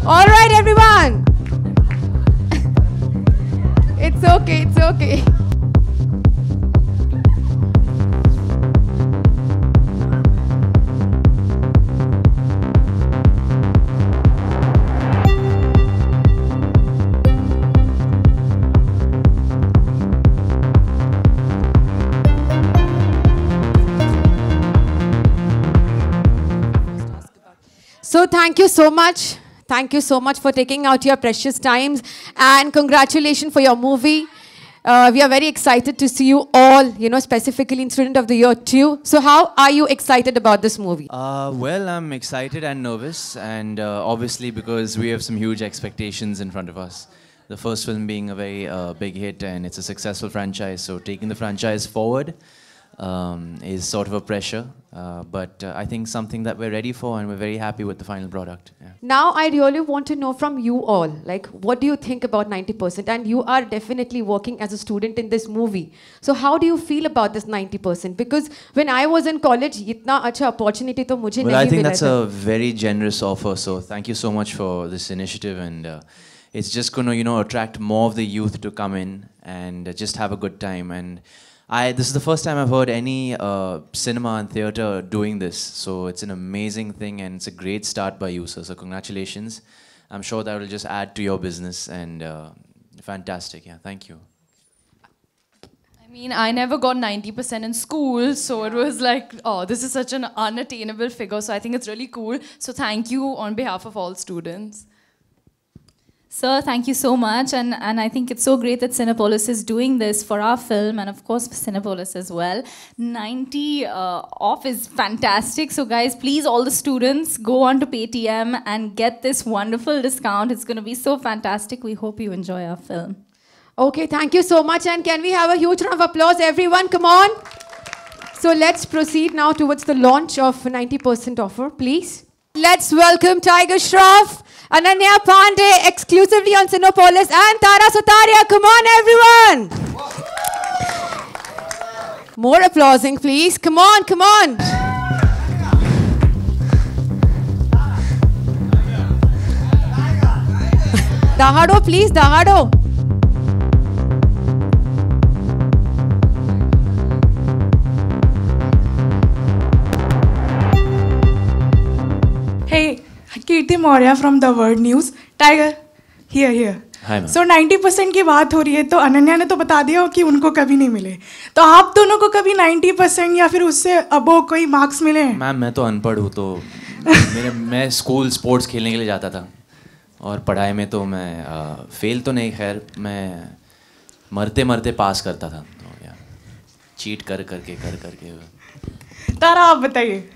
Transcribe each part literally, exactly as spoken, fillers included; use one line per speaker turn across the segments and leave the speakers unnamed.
All right, everyone. It's okay, it's okay. So thank you so much. Thank you so much for taking out your precious times, and congratulations for your movie. Uh, we are very excited to see you all, you know, specifically in Student of the Year too. So how are you excited about this movie?
Uh, well, I'm excited and nervous, and uh, obviously because we have some huge expectations in front of us. The first film being a very uh, big hit, and it's a successful franchise, so taking the franchise forward um, is sort of a pressure. Uh, but uh, I think something that we're ready for, and we're very happy with the final product. Yeah.
Now, I really want to know from you all, like, what do you think about ninety percent? And you are definitely working as a student in this movie. So how do you feel about this ninety percent? Because when I was in college, itna acha opportunity to mujhe
Well,
nahi
I think
mila
that's
tha.
a very generous offer, so thank you so much for this initiative, and uh, it's just going to, you know, attract more of the youth to come in and uh, just have a good time. And I, this is the first time I've heard any uh, cinema and theatre doing this, so it's an amazing thing, and it's a great start by you, sir. So congratulations. I'm sure that will just add to your business, and uh, fantastic. Yeah, thank you.
I mean, I never got ninety percent in school, so it was like, oh, this is such an unattainable figure, so I think it's really cool. So thank you on behalf of all students.
Sir, thank you so much, and, and I think it's so great that Cinepolis is doing this for our film, and of course for Cinepolis as well. ninety uh, off is fantastic, so guys, please, all the students, go on to Paytm and get this wonderful discount. It's going to be so fantastic. We hope you enjoy our film.
Okay, thank you so much, and can we have a huge round of applause, everyone? Come on. So let's proceed now towards the launch of ninety percent offer, please. Let's welcome Tiger Shroff, Ananya Pandey, exclusively on Cinepolis, and Tara Sutaria. Come on, everyone. More applauding, please. Come on, come on. Dahado, please, Dahado.
Hey, Kirti Maurya from The Word News. Tiger, here, here.
Hi, ma'am.
So ninety percent की बात हो रही है, तो अनन्या ने तो बता दिया कि उनको कभी नहीं मिले. तो आप दोनों को कभी ninety percent या फिर उससे अबो कोई मार्क्स मिले?
मैम, मैं तो अनपढ़ हूँ, तो मेरे मैं स्कूल स्पोर्ट्स खेलने के लिए जाता था, और पढ़ाई में तो मैं आ, फेल तो नहीं, खैर मैं मरते मरते पास करता था, तो या चीट कर करके कर करके.
तारा, आप बताइए.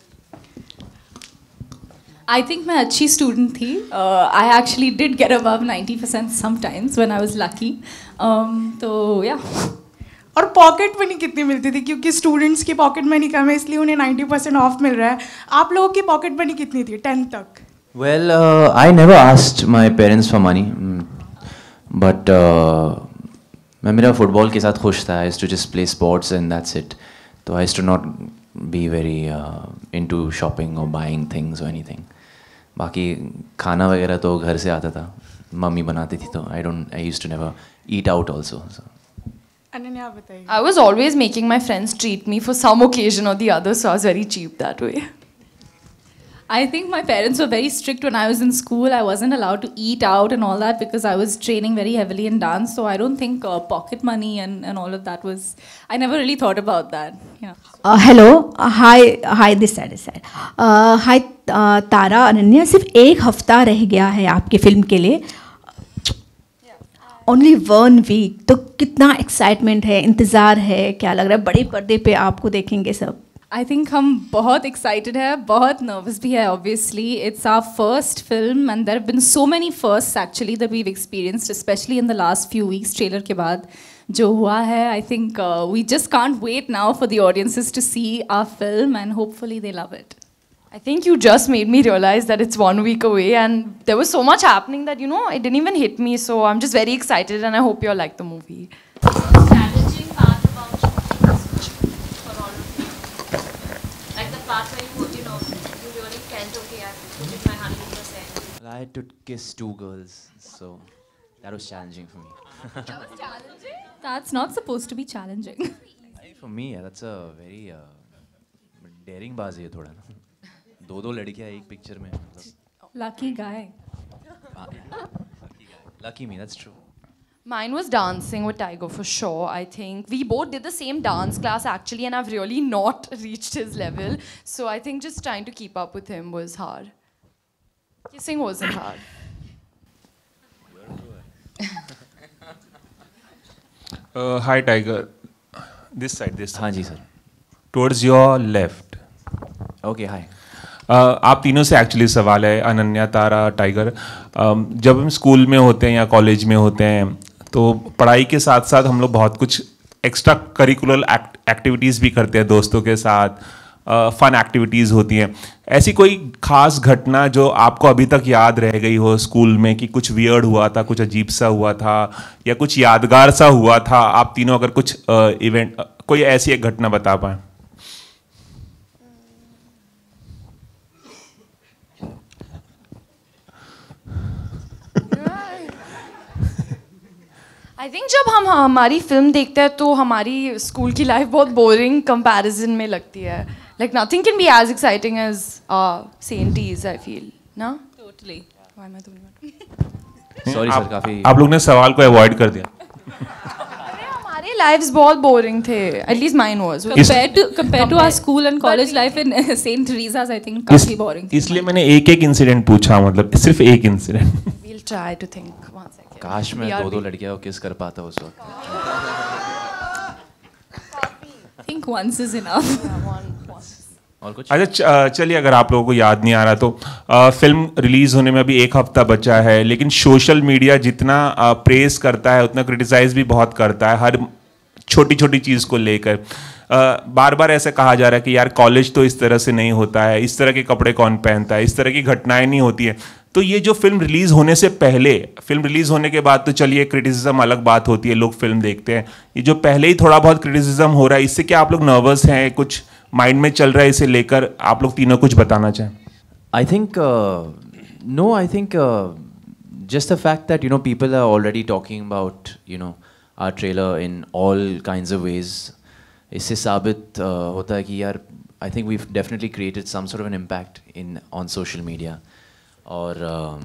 I think मैं अच्छी student थी. Uh, I actually did get above ninety percent sometimes when I was lucky. Um, तो yeah.
और पॉकेट मनी कितनी मिलती थी? क्योंकि स्टूडेंट्स की पॉकेट मनी कम है, इसलिए उन्हें ninety percent ऑफ मिल रहा है. आप लोगों की पॉकेट मनी कितनी थी tenth तक?
Well, uh, I never asked my parents for money, but uh, मैं मेरा फुटबॉल के साथ खुश था. I used to just play sports and that's it. So I used to not be very uh, into shopping or buying things or anything. बाकी खाना वगैरह तो घर से आता था, मम्मी बनाती थी, तो I don't, I used to never eat out also. So.
Ananya, आप बताइए.
I was always making my friends treat me for some occasion or the other, so I was very cheap that way.
I think my parents were very strict when I was in school. I wasn't allowed to eat out and all that because I was training very heavily in dance. So I don't think uh, pocket money and, and all of that was... I never really thought about that. Yeah.
Uh, hello. Uh, hi. Hi, this side, this side. Uh, hi, uh, तारा, अनन्या. सिर्फ एक हफ्ता रह गया है आपके film के लिए. Only one week. तो कितना excitement है, इंतज़ार है, क्या लग रहा है बड़े पर्दे पे आपको देखेंगे सब?
I think हम बहुत excited है, बहुत nervous भी है obviously. It's our first film and there have been so many firsts actually that we've experienced, especially in the last few weeks, trailer के बाद जो हुआ है. I think uh, we just can't wait now for the audiences to see our film and hopefully they love it.
I think you just made me realize that it's one week away and there was so much happening that, you know, it didn't even hit me. So I'm just very excited and I hope you all like the movie.
Challenging part about shooting for all of you? Like the part where you, you know, you really felt, okay, I put in my one hundred percent.
I had to kiss two girls, so that was challenging for me.
That's not supposed to be challenging.
For me, yeah, that's a very uh, daring bazi है थोड़ा ना. दो दो लड़कियाँ एक picture में.
Lucky guy.
Lucky guy. Lucky me, that's true.
Mine was dancing with Tiger for sure, I think. We both did the same dance class actually, and I've really not reached his level. So I think just trying to keep up with him was hard. Kissing wasn't hard.
uh, hi Tiger. This side, this side.
हाँ जी sir.
Towards your left.
Okay, hi.
Uh, आप तीनों से actually सवाल है, अनन्या, तारा, tiger. um, जब हम school में होते हैं या कॉलेज में होते हैं तो पढ़ाई के साथ साथ हम लोग बहुत कुछ एक्स्ट्रा करिकुलर एक्टिविटीज़ भी करते हैं दोस्तों के साथ. फन uh, एक्टिविटीज़ होती हैं. ऐसी कोई खास घटना जो आपको अभी तक याद रह गई हो स्कूल में कि कुछ वियर्ड हुआ था, कुछ अजीब सा हुआ था या कुछ यादगार सा हुआ था? आप तीनों अगर कुछ इवेंट uh, uh, कोई ऐसी एक घटना बता पाएँ.
आई थिंक जब हम हमारी फिल्म देखते हैं तो हमारी स्कूल की लाइफ बहुत बोरिंग कंपैरिजन में लगती है. Like nothing can be as exciting as senties, I feel ना.
Totally.
Why am I doing that?
Sorry sir, काफी.
आप लोग ने सवाल को अवॉइड कर दिया.
अरे हमारे लाइफ्स बहुत बोरिंग थे. At least mine was.
Compared to compared to our school and college life in Saint Teresa's, I think काफी boring.
इसलिए मैंने एक एक इंसिडेंट पूछा, मतलब सिर्फ एक incident.
We'll try to think one second.
काश मैं दो दो लड़कियों को किस कर पाता उस वक्त.
I think once is enough.
और कुछ?
अच्छा चलिए, अगर आप लोगों को याद नहीं आ रहा तो आ, फिल्म रिलीज होने में अभी एक हफ्ता बचा है, लेकिन सोशल मीडिया जितना प्रेस करता है उतना क्रिटिसाइज भी बहुत करता है हर छोटी छोटी चीज़ को लेकर. बार बार ऐसा कहा जा रहा है कि यार कॉलेज तो इस तरह से नहीं होता है, इस तरह के कपड़े कौन पहनता है, इस तरह की घटनाएं नहीं होती है. तो ये जो फिल्म रिलीज होने से पहले, फिल्म रिलीज होने के बाद तो चलिए क्रिटिसिज्म अलग बात होती है, लोग फिल्म देखते हैं. ये जो पहले ही थोड़ा बहुत क्रिटिसिज्म हो रहा है, इससे क्या आप लोग नर्वस हैं? कुछ माइंड में चल रहा है इसे लेकर? आप लोग तीनों कुछ बताना चाहें.
I think uh, no, I think uh, just the fact that you know people are already talking about you know our trailer in all kinds of ways. इससे साबित uh, होता है कि यार I think we've definitely created some sort of an impact in on social media. और uh,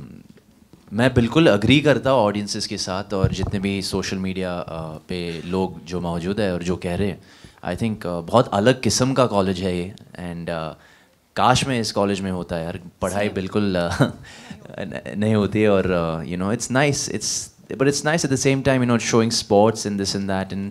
मैं बिल्कुल agree करता हूँ ऑडियंसेस के साथ और जितने भी सोशल मीडिया uh, पे लोग जो मौजूद है और जो कह रहे हैं. आई थिंक uh, बहुत अलग किस्म का कॉलेज है ये. एंड uh, काश में इस कॉलेज में होता है यार. पढ़ाई बिल्कुल uh, नहीं होती है और you know it's nice, it's but it's nice at the same time you know showing sports and this and that. And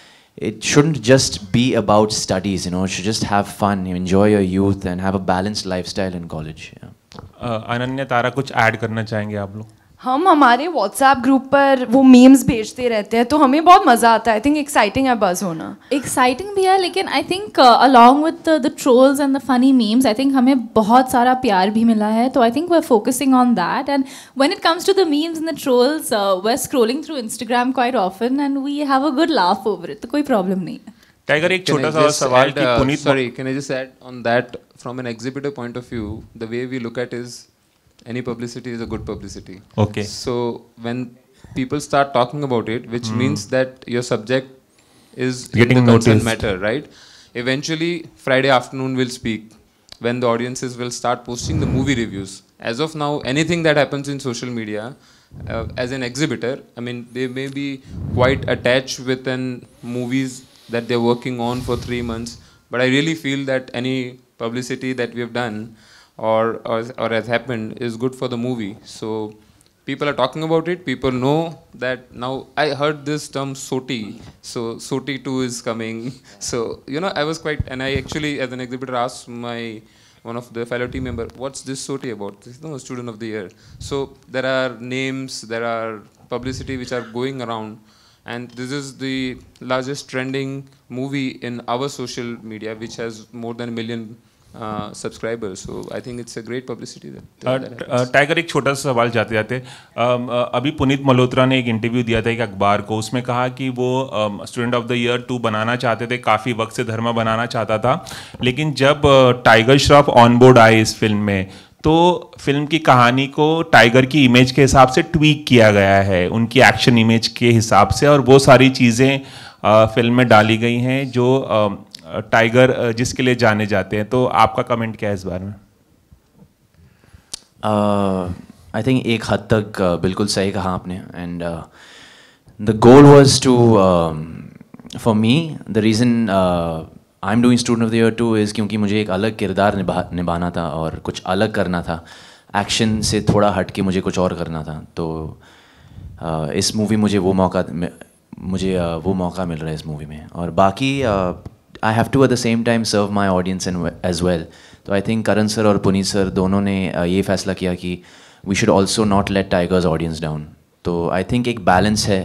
it shouldn't just be about studies, you know. It should just have fun, you enjoy your youth and have a balanced lifestyle in college. Yeah.
Ananya, Tara, कुछ add करना चाहेंगे आप लोग?
हम हमारे WhatsApp group पर वो memes भेजते रहते हैं तो हमें बहुत मज़ा आता है. आई थिंक एक्साइटिंग है बस होना.
एक्साइटिंग भी है, लेकिन I think along with the trolls and the funny memes I think हमें बहुत सारा प्यार भी मिला है. तो I think we are focusing on that. And when it comes to the memes and the trolls we are scrolling through Instagram quite often and we have a good laugh over it. तो कोई problem नहीं है.
Tiger, एक छोटा सा सवाल कि Puneet,
sorry, can I just add on that from an exhibitor point of view, the way we look at is any publicity is a good publicity.
Okay.
So when people start talking about it, which mm. means that your subject is
getting
the concerned
noticed
matter, right? Eventually, Friday afternoon will speak when the audiences will start posting the movie reviews. As of now, anything that happens in social media, uh, as an exhibitor, I mean, they may be quite attached with an movies that they're working on for three months. But I really feel that any publicity that we have done Or, or or has happened is good for the movie. So people are talking about it. People know that now. I heard this term SOTI. So SOTI two is coming. So you know, I was quite, and I actually, as an exhibitor, asked my one of the fellow team member, "What's this SOTI about?" This is no student of the year. So there are names, there are publicity which are going around, and this is the largest trending movie in our social media, which has more than a million Uh, subscribers. So I think it's a great publicity that, that
uh, Tiger, एक छोटा सा सवाल जाते जाते. um, uh, अभी पुनीत मल्होत्रा ने एक interview दिया था एक अखबार को. उसमें कहा कि वो student of the year two बनाना चाहते थे, काफ़ी वक्त से धर्मा बनाना चाहता था, लेकिन जब टाइगर श्रॉफ ऑन बोर्ड आए इस फिल्म में तो फिल्म की कहानी को टाइगर की इमेज के हिसाब से ट्वीक किया गया है, उनकी एक्शन इमेज के हिसाब से, और वो सारी चीज़ें फिल्म में डाली गई हैं जो आ, टाइगर जिसके लिए जाने जाते हैं। तो आपका कमेंट क्या है इस बारे में?
आई थिंक एक हद तक uh, बिल्कुल सही कहा आपने, and the goal was to for me the reason I am doing student of the year two is क्योंकि मुझे एक अलग किरदार निभा निभाना था और कुछ अलग करना था, एक्शन से थोड़ा हट के मुझे कुछ और करना था। तो uh, इस मूवी मुझे वो मौका मुझे uh, वो मौका मिल रहा है इस मूवी में, और बाकी I have to at the same time serve my audience as well. तो आई थिंक करण सर और पुनीत सर दोनों ने uh, ये फैसला किया कि we should also not let Tiger's audience down. तो आई थिंक एक बैलेंस है।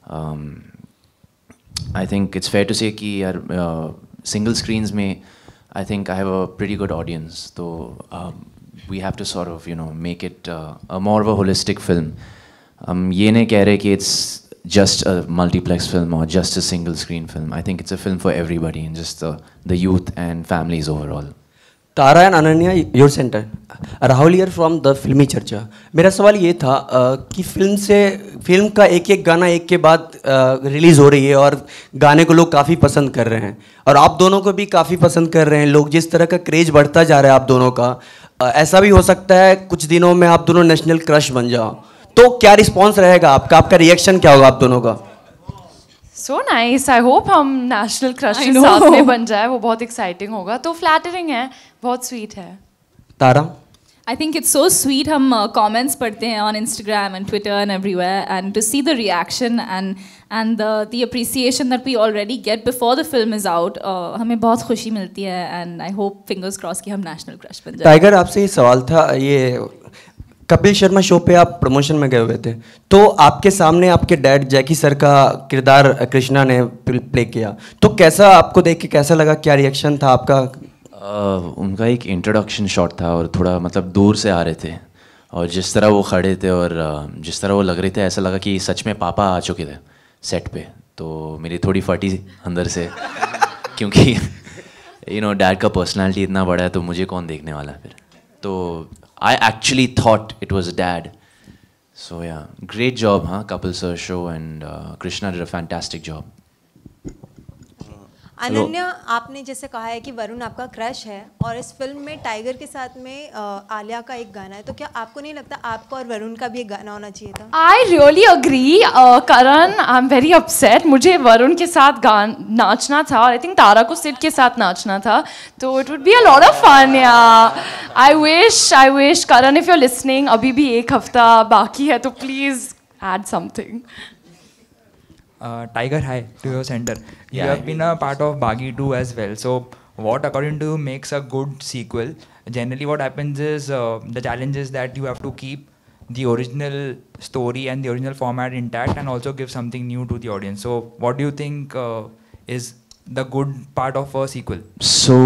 I think it's fair to say कि यार सिंगल स्क्रीन्स में I think I have a pretty good audience, तो we have to sort of you know make it a more of a holistic film. हम ये नहीं कह रहे कि it's just a multiplex film or just a single screen film. I think it's a film for everybody and just the, the youth and families overall.
Tara and Ananya, your center. Rahul here from the फिल्मी चर्चा। मेरा सवाल ये था uh, कि film से film का एक एक गाना एक के बाद रिलीज़ uh, हो रही है और गाने को लोग काफ़ी पसंद कर रहे हैं और आप दोनों को भी काफ़ी पसंद कर रहे हैं लोग। जिस तरह का क्रेज बढ़ता जा रहा है आप दोनों का, uh, ऐसा भी हो सकता है कुछ दिनों में आप दोनों नेशनल क्रश बन जाओ। तो क्या रिस्पॉन्स रहेगा आपका, आपका रिएक्शन क्या होगा आप दोनों का?
सो नाइस, आई होप हम नेशनल क्रश साथ में बन जाए, वो बहुत एक्साइटिंग होगा। तो फ्लैटरिंग है, बहुत स्वीट है।
Tara?
I think it's so sweet. हम कमेंट्स uh, पढ़ते हैं on Instagram and Twitter and everywhere, and to see the reaction and and the the appreciation that we already get before the film is out, uh, हमें बहुत खुशी मिलती है, and I hope fingers crossed कि हम national crush बन जाए।
Tiger, आपसे ये सवाल था, ये कपिल शर्मा शो पे आप प्रमोशन में गए हुए थे, तो आपके सामने आपके डैड जैकी सर का किरदार कृष्णा ने प्ले किया, तो कैसा आपको देख के कैसा लगा, क्या रिएक्शन था आपका?
uh, उनका एक इंट्रोडक्शन शॉट था और थोड़ा मतलब दूर से आ रहे थे, और जिस तरह वो खड़े थे और uh, जिस तरह वो लग रहे थे, ऐसा लगा कि सच में पापा आ चुके थे सेट पे। तो मेरी थोड़ी फटी अंदर से क्योंकि यू नो डैड का पर्सनालिटी इतना बड़ा है तो मुझे कौन देखने वाला है फिर। तो I actually thought it was dad. So yeah, great job, huh? Kapil sir show and uh, Krishna did a fantastic job.
Ananya, आपने जैसे कहा है कि वरुण आपका क्रश है और इस फिल्म में टाइगर के साथ में आलिया का एक गाना है, तो क्या आपको नहीं लगता आपको और वरुण का भी एक गाना होना चाहिए था?
I really agree Karan, I am very upset. मुझे वरुण के साथ गान नाचना था और आई थिंक तारा को सिड के साथ नाचना था, तो it would be a lot of fun. या I wish I wish Karan, if you are listening, अभी भी एक हफ्ता बाकी है तो please add something.
Uh, Tiger, hi to your center. You
Yeah,
have been a part of Baghi two as well. So, what according to you makes a good sequel? Generally, what happens is uh, the challenge is that you have to keep the original story and the original format intact and also give something new to the audience. So, what do you think uh, is the good part of a sequel?
So,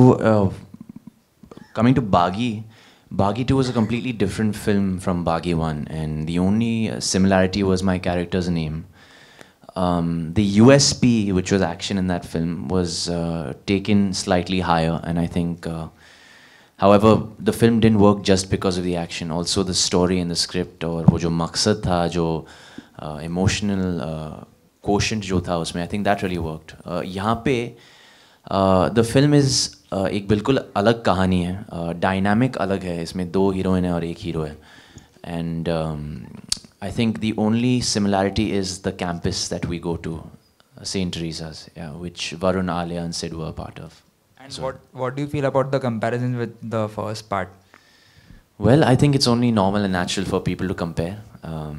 uh, coming to Baghi, Baghi two was a completely different film from Baghi one, and the only uh, similarity was my character's name. Um, the U S P, which was action in that film, was uh, taken slightly higher, and I think, uh, however, the film didn't work just because of the action. Also, the story and the script, और वो जो मकसद था, जो uh, emotional uh, quotient जो था उसमें, I think that really worked. Uh, यहाँ पे uh, the film is uh, एक बिल्कुल अलग कहानी है, uh, dynamic अलग है, इसमें दो हीरोइन है और एक हीरो है, and um, I think the only similarity is the campus that we go to, Saint Teresa's, yeah, which Varun, Alia and Sid were a part of.
And so what, what do you feel about the comparison with the first part?
Well, I think it's only normal and natural for people to compare. Um,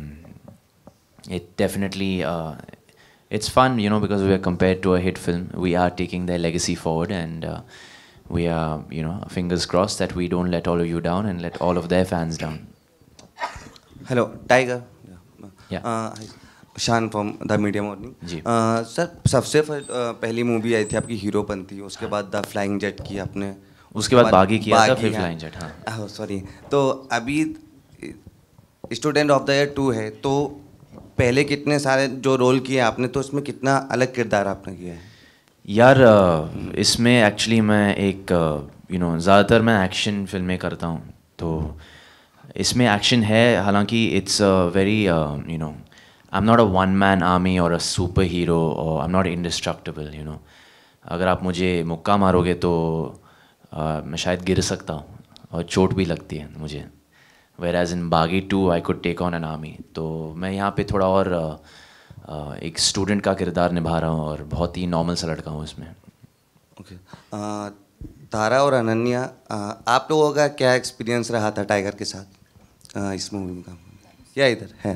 it definitely, uh, it's fun, you know, because we are compared to a hit film. We are taking their legacy forward, and uh, we are, you know, fingers crossed that we don't let all of you down and let all of their fans down.
Hello, Tiger.
Yeah.
Uh, Shaan from the media morning.
जी
sir, सबसे पहली movie आई थी आपकी हीरोपन थी, उसके बाद the flying jet की आपने,
उसके बाद बागी किया था, फिर फ्लाइंग जेट।
हाँ सॉरी। तो अभी student of the year two है, तो पहले कितने सारे जो रोल किए आपने, तो इसमें कितना अलग किरदार आपने किया है?
यार इसमें एक्चुअली मैं एक यू नो ज़्यादातर मैं एक्शन फिल्में करता हूँ, तो इसमें एक्शन है, हालांकि it's a very you know I am not a one man army और अ सुपर हीरो और I am not indestructible you know. अगर आप मुझे मुक्का मारोगे तो uh, मैं शायद गिर सकता हूँ और चोट भी लगती है मुझे. Where as in Baaghi two I could take on an army. तो मैं यहाँ पे थोड़ा और uh, uh, एक स्टूडेंट का किरदार निभा रहा हूँ और बहुत ही नॉर्मल सा लड़का हूँ इसमें.
Okay okay. तारा और अनन्या, आप लोगों का क्या एक्सपीरियंस रहा था टाइगर के साथ uh, इस मूवी में काम? या इधर है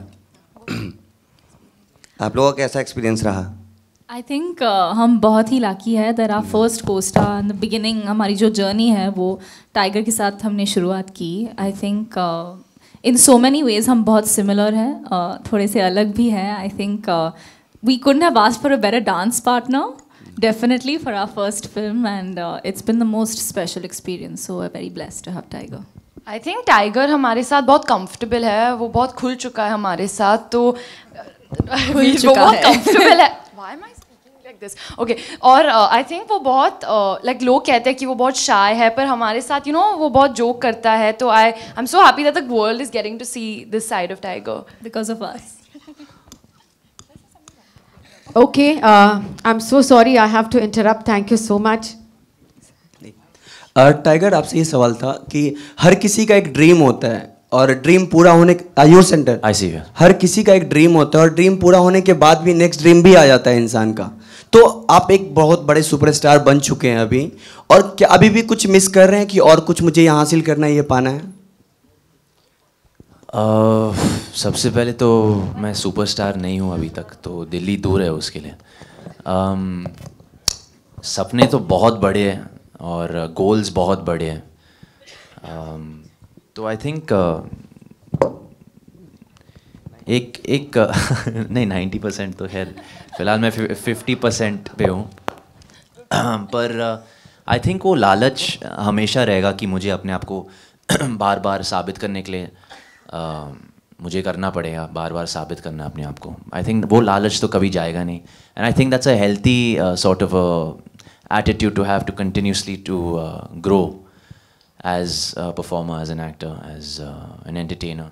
आप लोगों का कैसा एक्सपीरियंस रहा?
आई थिंक uh, हम बहुत ही लाकी है that our first costar in the beginning. हमारी जो जर्नी है वो टाइगर के साथ हमने शुरुआत की. I think in so many ways हम बहुत सिमिलर हैं, uh, थोड़े से अलग भी हैं. I think we couldn't have asked for a better dance partner definitely for our first film, and uh, it's been the most special experience, so we're very blessed to have Tiger.
I think Tiger हमारे साथ बहुत comfortable है, वो बहुत खुल चुका है हमारे साथ, तो
खुल चुका
बहुत
है.
comfortable है. Why am I speaking like this? Okay, और uh, I think वो बहुत uh, like लोग कहते हैं कि वो बहुत shy है, पर हमारे साथ you know वो बहुत joke करता है, तो I I'm so happy that the world is getting to see this side of Tiger
because of us.
Okay, uh, I'm so sorry I have to interrupt. Thank you so much.
Tiger, आपसे ये सवाल था कि हर किसी का एक dream होता है और ड्रीम पूरा होने योर सेंटर
आई सी
हर किसी का एक ड्रीम होता है और ड्रीम पूरा होने के बाद भी नेक्स्ट ड्रीम भी आ जाता है इंसान का. तो आप एक बहुत बड़े सुपरस्टार बन चुके हैं अभी, और क्या अभी भी कुछ मिस कर रहे हैं कि और कुछ मुझे यहाँ हासिल करना है, ये पाना है?
Uh, सबसे पहले तो मैं सुपरस्टार नहीं हूँ अभी तक, तो दिल्ली दूर है उसके लिए. um, सपने तो बहुत बड़े हैं और गोल्स बहुत बड़े हैं. um, तो आई थिंक uh, एक एक नहीं नाइन्टी परसेंट तो खैर फ़िलहाल मैं फिफ्टी परसेंट पे हूँ. पर आई uh, थिंक वो लालच हमेशा रहेगा कि मुझे अपने आप को बार बार साबित करने के लिए Uh, मुझे करना पड़ेगा, बार बार साबित करना अपने आप को. आई थिंक वो लालच तो कभी जाएगा नहीं. And I think that's a healthy sort of attitude to have to continuously to grow as a performer, as an actor, as an entertainer.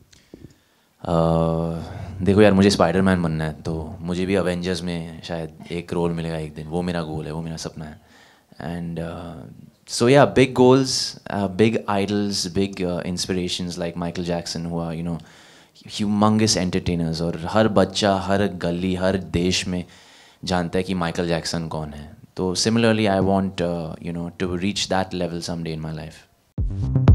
देखो यार, मुझे स्पाइडरमैन बनना है, तो मुझे भी अवेंजर्स में शायद एक रोल मिलेगा एक दिन. वो मेरा गोल है, वो मेरा सपना है. And So yeah, big goals, uh, big idols, big uh, inspirations like Michael Jackson, who are you know humongous entertainers. और हर बच्चा, हर गली, हर देश में जानता है कि माइकल जैक्सन कौन है. तो similarly, I want uh, you know to reach that level someday in my life.